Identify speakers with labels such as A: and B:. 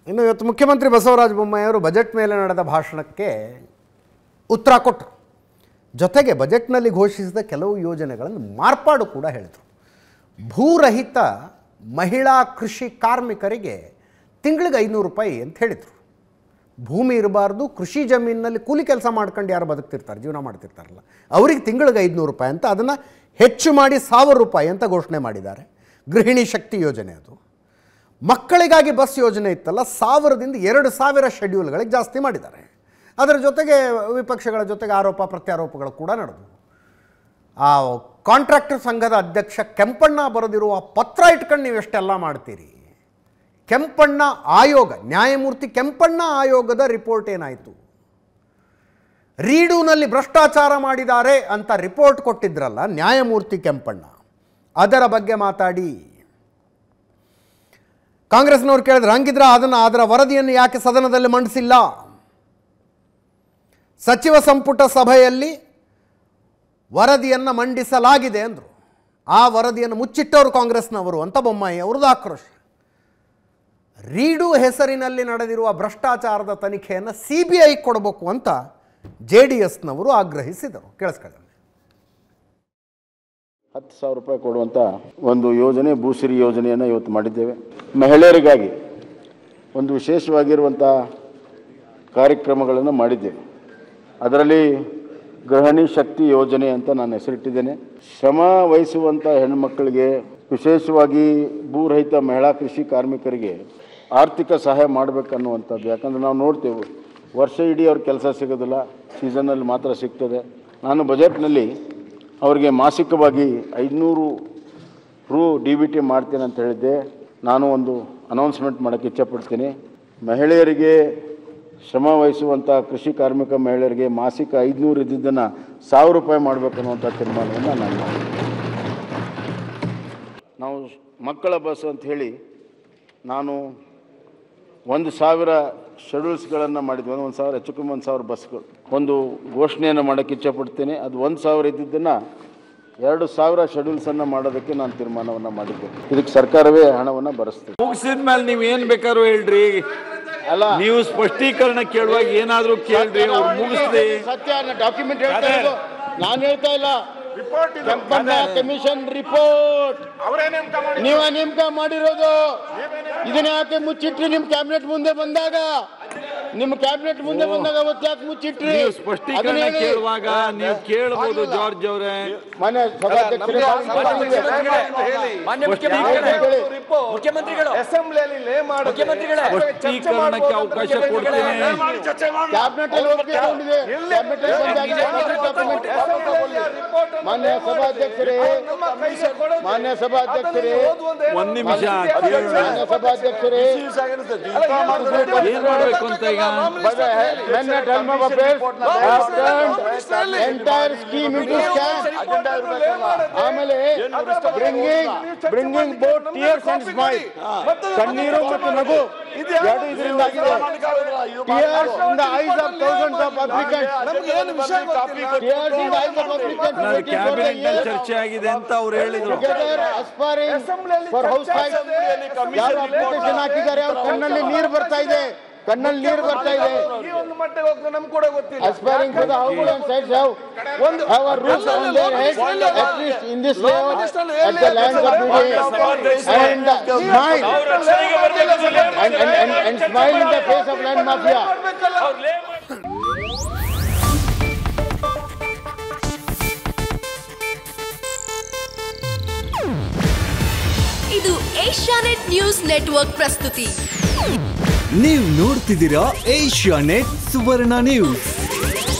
A: ಇನ್ನು ಇವತ್ತು ಮುಖ್ಯಮಂತ್ರಿ ಬಸವರಾಜ ಬೊಮ್ಮಾಯಿಯವರು ಬಜೆಟ್ ಮೇಲೆ ನಡೆದ ಭಾಷಣಕ್ಕೆ ಉತ್ತರ ಕೊಟ್ಟರು. ಜೊತೆಗೆ ಬಜೆಟ್ನಲ್ಲಿ ಘೋಷಿಸಿದ ಕೆಲವು ಯೋಜನೆಗಳನ್ನು ಮಾರ್ಪಾಡು ಕೂಡ ಹೇಳಿದರು. ಭೂರಹಿತ ಮಹಿಳಾ ಕೃಷಿ ಕಾರ್ಮಿಕರಿಗೆ ತಿಂಗಳಿಗೆ 500 ರೂಪಾಯಿ ಅಂತ ಹೇಳಿದರು. ಭೂಮಿ ಇರಬಾರ್ದು, ಕೃಷಿ ಜಮೀನಿನಲ್ಲಿ ಕೂಲಿ ಕೆಲಸ ಮಾಡ್ಕೊಂಡು ಯಾರು ಬದುಕ್ತಿರ್ತಾರೆ, ಜೀವನ ಮಾಡ್ತಿರ್ತಾರಲ್ಲ, ಅವರಿಗೆ ತಿಂಗಳಿಗೆ 500 ರೂಪಾಯಿ ಅಂತ, ಅದನ್ನು ಹೆಚ್ಚು ಮಾಡಿ 1000 ರೂಪಾಯಿ ಅಂತ ಘೋಷಣೆ ಮಾಡಿದ್ದಾರೆ. ಗೃಹಿಣಿ ಶಕ್ತಿ ಯೋಜನೆ ಅದು. ಮಕ್ಕಳಿಗಾಗಿ ಬಸ್ ಯೋಜನೆ ಇತ್ತಲ್ಲ, 1000ದಿಂದ 2000 ಶೆಡ್ಯೂಲ್ಗಳಿಗೆ ಜಾಸ್ತಿ ಮಾಡಿದ್ದಾರೆ. ಅದರ ಜೊತೆಗೆ ವಿಪಕ್ಷಗಳ ಜೊತೆಗೆ ಆರೋಪ ಪ್ರತ್ಯಾರೋಪಗಳು ಕೂಡ ನಡೆದವು. ಆ ಕಾಂಟ್ರಾಕ್ಟರ್ ಸಂಘದ ಅಧ್ಯಕ್ಷ ಕೆಂಪಣ್ಣ ಬರೆದಿರುವ ಪತ್ರ ಇಟ್ಕೊಂಡು ನೀವು ಎಷ್ಟೆಲ್ಲ ಮಾಡ್ತೀರಿ. ಕೆಂಪಣ್ಣ ಆಯೋಗ, ನ್ಯಾಯಮೂರ್ತಿ ಕೆಂಪಣ್ಣ ಆಯೋಗದ ರಿಪೋರ್ಟ್ ಏನಾಯಿತು? ರೀಡೂನಲ್ಲಿ ಭ್ರಷ್ಟಾಚಾರ ಮಾಡಿದ್ದಾರೆ ಅಂತ ರಿಪೋರ್ಟ್ ಕೊಟ್ಟಿದ್ರಲ್ಲ ನ್ಯಾಯಮೂರ್ತಿ ಕೆಂಪಣ್ಣ, ಅದರ ಬಗ್ಗೆ ಮಾತಾಡಿ. ಕಾಂಗ್ರೆಸ್ನವ್ರು ಕೇಳಿದ್ರೆ ಹಂಗಿದ್ರೆ ಅದರ ವರದಿಯನ್ನು ಯಾಕೆ ಸದನದಲ್ಲಿ ಮಂಡಿಸಿಲ್ಲ? ಸಚಿವ ಸಂಪುಟ ಸಭೆಯಲ್ಲಿ ವರದಿಯನ್ನು ಮಂಡಿಸಲಾಗಿದೆ ಅಂದರು. ಆ ವರದಿಯನ್ನು ಮುಚ್ಚಿಟ್ಟವರು ಕಾಂಗ್ರೆಸ್ನವರು ಅಂತ ಬೊಮ್ಮಾಯಿ ಅವ್ರದ್ದು ಆಕ್ರೋಶ. ರೀಡು ಹೆಸರಿನಲ್ಲಿ ನಡೆದಿರುವ ಭ್ರಷ್ಟಾಚಾರದ ತನಿಖೆಯನ್ನು CBI ಕೊಡಬೇಕು ಅಂತ JDSನವರು ಆಗ್ರಹಿಸಿದರು. ಕೇಳಿಸ್ಕೊಳ್ಳಿ.
B: 10,000 ರೂಪಾಯಿ ಕೊಡುವಂಥ ಒಂದು ಯೋಜನೆ, ಭೂಸಿರಿ ಯೋಜನೆಯನ್ನು ಇವತ್ತು ಮಾಡಿದ್ದೇವೆ. ಮಹಿಳೆಯರಿಗಾಗಿ ಒಂದು ವಿಶೇಷವಾಗಿರುವಂಥ ಕಾರ್ಯಕ್ರಮಗಳನ್ನು ಮಾಡಿದ್ದೇವೆ. ಅದರಲ್ಲಿ ಗೃಹಿಣಿ ಶಕ್ತಿ ಯೋಜನೆ ಅಂತ ನಾನು ಹೆಸರಿಟ್ಟಿದ್ದೇನೆ. ಶ್ರಮ ವಹಿಸುವಂಥ ಹೆಣ್ಣುಮಕ್ಕಳಿಗೆ, ವಿಶೇಷವಾಗಿ ಭೂರಹಿತ ಮಹಿಳಾ ಕೃಷಿ ಕಾರ್ಮಿಕರಿಗೆ ಆರ್ಥಿಕ ಸಹಾಯ ಮಾಡಬೇಕನ್ನುವಂಥದ್ದು. ಯಾಕಂದರೆ ನಾವು ನೋಡ್ತೇವೆ, ವರ್ಷ ಇಡೀ ಅವ್ರ ಕೆಲಸ ಸಿಗೋದಿಲ್ಲ, ಸೀಸನ್ನಲ್ಲಿ ಮಾತ್ರ ಸಿಗ್ತದೆ. ನಾನು ಬಜೆಟ್ನಲ್ಲಿ ಅವರಿಗೆ ಮಾಸಿಕವಾಗಿ 500 ರೂ DBT ಮಾಡ್ತೇನೆ ಅಂತ ಹೇಳಿದ್ದೆ. ನಾನು ಒಂದು ಅನೌನ್ಸ್ಮೆಂಟ್ ಮಾಡೋಕ್ಕೆ ಇಚ್ಛಪಡ್ತೀನಿ. ಮಹಿಳೆಯರಿಗೆ, ಶ್ರಮ ವಹಿಸುವಂಥ ಕೃಷಿ ಕಾರ್ಮಿಕ ಮಹಿಳೆಯರಿಗೆ ಮಾಸಿಕ 500 ಇದ್ದಿದ್ದನ್ನು 1000 ರೂಪಾಯಿ ಮಾಡಬೇಕನ್ನುವಂಥ ತೀರ್ಮಾನವನ್ನು ನಾನು ಮಾಡಿದ್ದೆ. ನಾವು ಮಕ್ಕಳ ಬಸ್ ಅಂತ ಹೇಳಿ ನಾನು 1000 ಶೆಡ್ಯೂಲ್ಸ್ಗಳನ್ನು ಮಾಡಿದ್ವಿ. 1000 ಹೆಚ್ಚು ಕಮ್ಮಿ 1000 ಬಸ್ಗಳು. ಒಂದು ಘೋಷಣೆಯನ್ನು ಮಾಡೋಕ್ಕೆ ಇಚ್ಛಪಡ್ತೀನಿ. ಅದು 1000 ಇದ್ದಿದ್ದನ್ನು 2000 ಶೆಡ್ಯೂಲ್ಸನ್ನು ಮಾಡೋದಕ್ಕೆ ನಾನು ತೀರ್ಮಾನವನ್ನು ಮಾಡಿದ್ದೆ. ಇದಕ್ಕೆ ಸರ್ಕಾರವೇ ಹಣವನ್ನು ಭರಿಸ್ತದೆ.
C: ಮುಗಿಸಿದ ಮೇಲೆ ನೀವು ಏನು ಬೇಕಾದ್ರೂ ಹೇಳ್ರಿ, ಅಲ್ಲ ನೀವು ಸ್ಪಷ್ಟೀಕರಣ ಕೇಳುವಾಗ ಏನಾದರೂ ಕೇಳ್ರಿ, ಅವ್ರು ಮುಗಿಸ್ಲಿ.
B: ಸತ್ಯ ಡಾಕ್ಯುಮೆಂಟ್ ಹೇಳ್ತಾ ಇರೋದು, ನಾನು ಹೇಳ್ತಾ ಇಲ್ಲ. ಕಮಿಷನ್ ರಿಪೋರ್ಟ್ ನೀವ ನೇಮಕ ಮಾಡಿರೋದು. ಇದನ್ನ ಯಾಕೆ ಮುಚ್ಚಿಟ್ರಿ? ನಿಮ್ಮ ಕ್ಯಾಬಿನೆಟ್ ಮುಂದೆ ಬಂದಾಗ ಅವತ್ತು ಯಾಕೆ ಮುಚ್ಚಿಟ್ರಿ?
C: ಸ್ಪಷ್ಟೀಕರಣ ಕೇಳುವಾಗ ನೀವು ಕೇಳಬಹುದು. ಜಾರ್ಜ್ ಅವರೇ, ಸ್ಪಷ್ಟೀಕರಣಕ್ಕೆ ಅವಕಾಶ ಕೊಡ್ತೀನಿ.
B: ಕ್ಯಾಬಿನೆಟ್ ಅಲ್ಲಿ ಒಪ್ಪಿಕೊಂಡಿದೆ. ಮಾನ್ಯ ಸಭಾಧ್ಯಕ್ಷರೇ,
C: ಒಂದ್ ನಿಮಿಷ,
B: ಸಭಾಧ್ಯಕ್ಷರೇ,
C: ಏನ್ ಮಾಡ್ಬೇಕು ಅಂತ ಈಗ
B: ಎಂಟೈರ್ ಸ್ಕೀಮ್ ಇಂಟು ಸ್ಕ್ಯಾಮ್. ಆಮೇಲೆ bringing both tears and smile, ಕಣ್ಣೀರು ಮತ್ತು ನಗು ಎರಡು ಇದರಿಂದ ಆಗಿದೆ. Tears in the eyes of thousands of applicants. Tears in the eyes of applicants.
C: Cabinet ಚರ್ಚೆ ಆಗಿದೆ ಅಂತ ಅವ್ರು ಹೇಳಿದ್ರು.
B: ಫಾರ್ ಹೌಸ್ ಟೈಪ್ ಯಾರು ಅಪ್ಲಿಕೇಶನ್ ಹಾಕಿದ್ದಾರೆ ಅವ್ರ ಕಣ್ಣಲ್ಲಿ ನೀರು ಬರ್ತಾ ಇದೆ. Aspiring for the house and sides have a roof on their head, at least in this layout, at the lands of BDA, and smile and smile in the face of land mafia.
D: ಇದು Asianet news network ಪ್ರಸ್ತುತಿ.
E: ನೀವು ನೋಡ್ತಿದ್ದೀರಾ Asianet ಸುವರ್ಣ news.